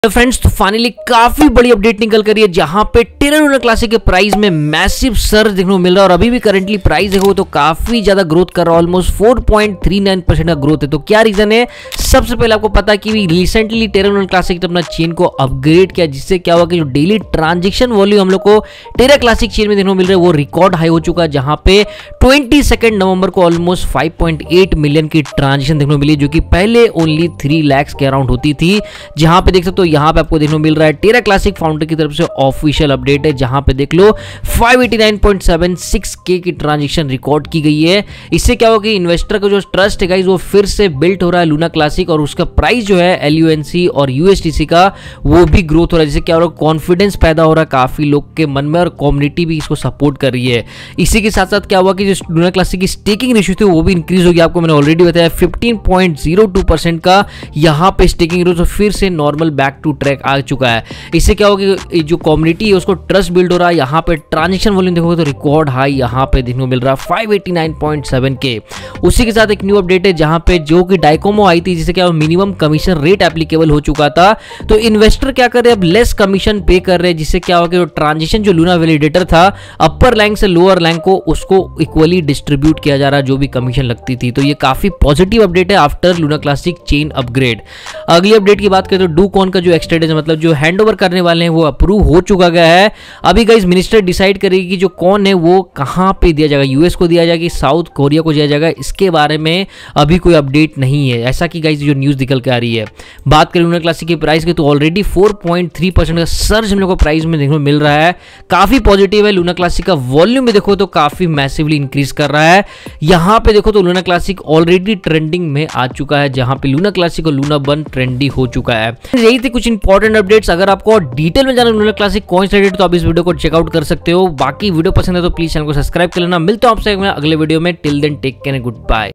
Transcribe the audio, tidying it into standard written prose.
तो फ्रेंड्स तो फाइनली काफी बड़ी अपडेट निकल कर रही है जहां पे टेरा लूना क्लासिक के प्राइस में मैसिव सर्ज देखने को मिल रहा है और अभी भी करंटली प्राइस देखो तो काफी ज्यादा ग्रोथ कर रहा है, ऑलमोस्ट 4.39% का ग्रोथ है। तो क्या रीजन है? सबसे पहले आपको पता है कि रिसेंटली टेरा लूना क्लासिक ने अपना चेन को अपग्रेड किया, जिससे क्या हुआ कि जो डेली ट्रांजेक्शन वॉल्यूम हम लोग को टेरा क्लासिक चेन में देखने को मिल रहा है वो रिकॉर्ड हाई हो चुका है, जहां पे 22 नवंबर को ऑलमोस्ट 5.8 मिलियन की ट्रांजेक्शन देखने को मिली, जो कि पहले ओनली 3 लाख के अराउंड होती थी। जहां पे देख सकते हो यहाँ पे आपको देखने को मिल रहा है टेरा क्लासिक फाउंडर की तरफ से ऑफिशियल अपडेट है, जहां पे देख लो 589.76K की ट्रांजैक्शन रिकॉर्ड की गई है। इससे क्या होगा कि इन्वेस्टर का जो ट्रस्ट है गाइस वो फिर से बिल्ट हो रहा है लूना क्लासिक, और उसका प्राइस जो है LUNC और USDC का वो भी ग्रोथ हो रहा है, जिससे क्या हो रहा है कॉन्फिडेंस पैदा हो रहा है काफी लोग के मन में और कम्युनिटी भी इसको सपोर्ट कर रही है। इसी के साथ साथ क्या हुआ कि जो लूना क्लासिक की स्टेकिंग रेशियो थी वो भी इंक्रीज हो गया। आपको मैंने ऑलरेडी बताया 15.02% का यहाँ पे स्टेकिंग रेशियो फिर से नॉर्मल बैक टू ट्रैक आ चुका है। इससे क्या होगा कि जो कम्युनिटी है उसको ट्रस्ट बिल्ड हो रहा है। यहाँ पे ट्रांजैक्शन वॉल्यूम देखोगे तो रिकॉर्ड हाई यहाँ पे देखने को मिल रहा है 589.7K। उसी के साथ एक न्यू अपडेट है जहाँ पे जो कि डाइकोमो आई थी, जिससे क्या मिनिमम कमीशन रेट एप्लीकेबल हो चुका था, तो इन्वेस्टर क्या कर रहे हैं अब लेस कमीशन पे कर रहे हैं, जिससे क्या होगा कि ट्रांजेक्शन जो लूना वैलिडेटर था अपर रैंक से लोअर रैंक को उसको इक्वली डिस्ट्रीब्यूट किया जा रहा है जो भी कमीशन लगती थी। तो ये काफी पॉजिटिव अपडेट है after Luna classic chain upgrade. अगली अपडेट की बात करें तो डूकॉन का जो एक्सटेंड मतलब जो हैंड ओवर करने वाले हैं वो अप्रूव हो चुका गया है। अभी गाइस मिनिस्टर डिसाइड करेगी कि जो कौन है वो कहां पे दिया जाएगा, यूएस को दिया जाएगा, साउथ कोरिया को दिया जाएगा, इसके बारे में अभी कोई अपडेट नहीं है, ऐसा कि गाइस जो न्यूज निकल के आ रही है। बात करें लूना क्लासिक के प्राइस की तो ऑलरेडी 4.3% का सर्ज हम लोग को प्राइस में देखने को मिल रहा है, काफी पॉजिटिव है। लूना क्लासिक का वॉल्यूम भी देखो तो काफी मैसिवली इंक्रीज कर रहा है। यहां पे देखो तो लूना क्लासिक ऑलरेडी ट्रेंडिंग में आ चुका है, जहां पे लूना क्लासिक और लूना बन ट्रेंडी हो चुका है। यही थे कुछ इंपॉर्टेंट अपडेट्स। अगर आपको डिटेल में जाना लूना क्लासिक कौन सा रेट तो आप इस वीडियो को चेकआउट कर सकते हो। बाकी वीडियो पसंद है तो प्लीज चैनल को सब्सक्राइब कर लेना। मिलता हूं आपसे अगले वीडियो में। Till then take care, good bye.